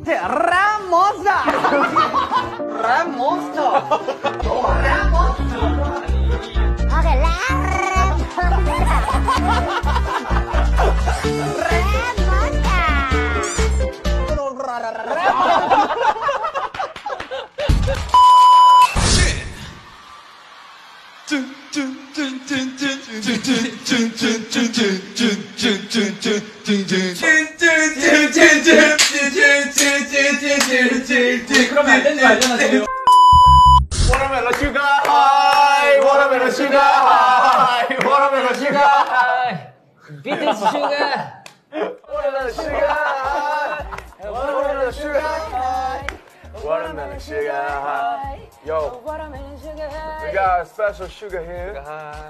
라모사 라몬스터 라몬스터 그러면 안 되는 거 알잖아. 워터멜론 슈가 하이 워터멜론 슈가 하이 워터멜론 슈가 하이 비트스 슈가 워터멜론 슈가 하이 워터멜론 슈가 하이 워터멜론 슈가 하이 Yo, we got a special sugar here.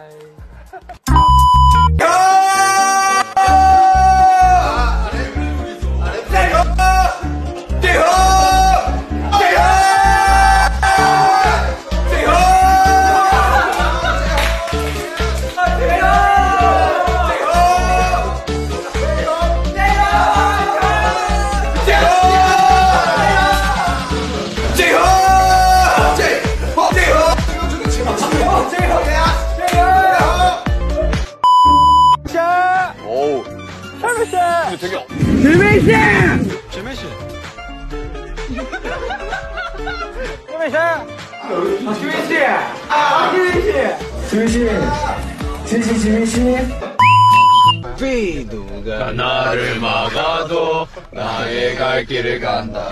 누가 나를 막아도 나의 갈 길을 간다.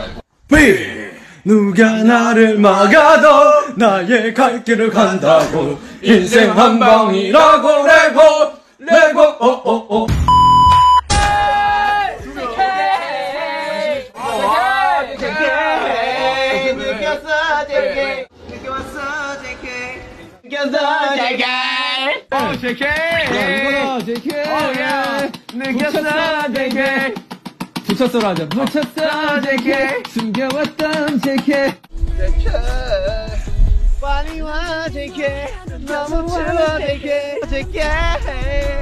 누가 나를 막아도 나의 갈 길을 간다고. 인생 한 방이라고 레고 오오오. 느꼈어 붙였어로 하자. 붙였어 JK 숨겨왔던 JK 빨리 와 JK 너무 추워 JK